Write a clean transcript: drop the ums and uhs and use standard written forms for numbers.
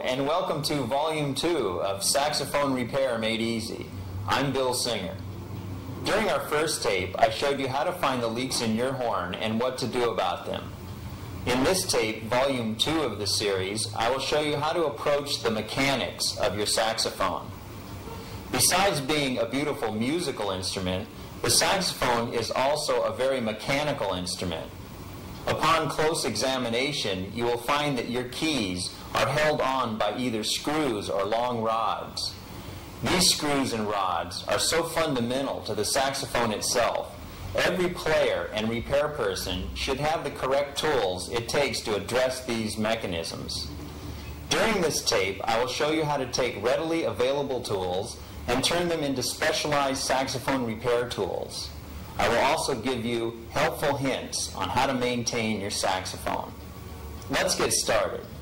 and welcome to Volume 2 of Saxophone Repair Made Easy. I'm Bill Singer. During our first tape, I showed you how to find the leaks in your horn and what to do about them. In this tape, Volume 2 of the series, I will show you how to approach the mechanics of your saxophone. Besides being a beautiful musical instrument, the saxophone is also a very mechanical instrument. Upon close examination, you will find that your keys are held on by either screws or long rods. These screws and rods are so fundamental to the saxophone itself, every player and repair person should have the correct tools it takes to address these mechanisms. During this tape, I will show you how to take readily available tools and turn them into specialized saxophone repair tools. I will also give you helpful hints on how to maintain your saxophone. Let's get started.